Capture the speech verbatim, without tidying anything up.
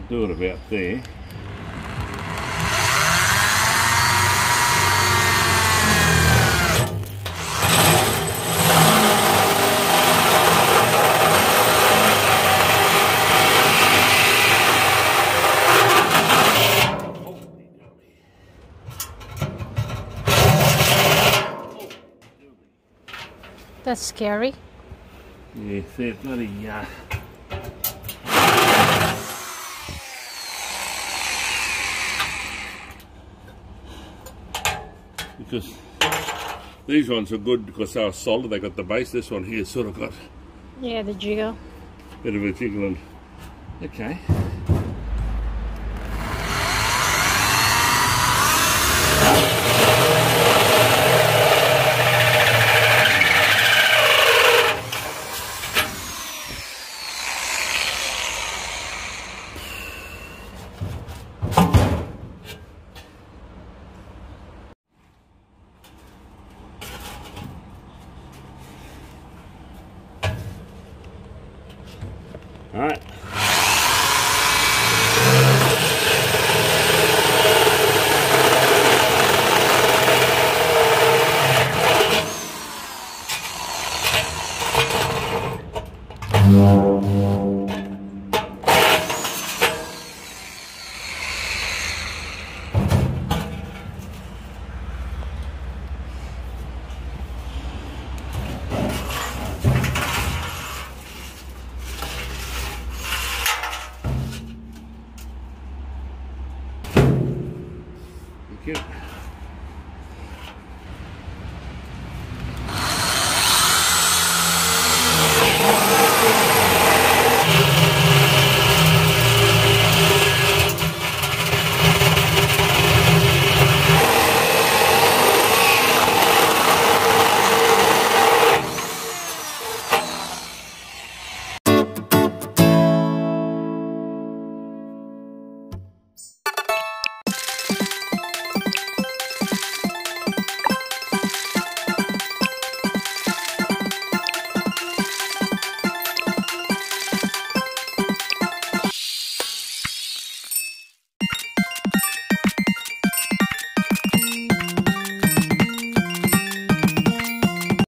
do it about there. That's scary. Yeah, see, it's bloody uh, because these ones are good because they are solid. They got the base. This one here sort of got Yeah, the jiggle. a bit of a jiggle and okay. All right. Thank you.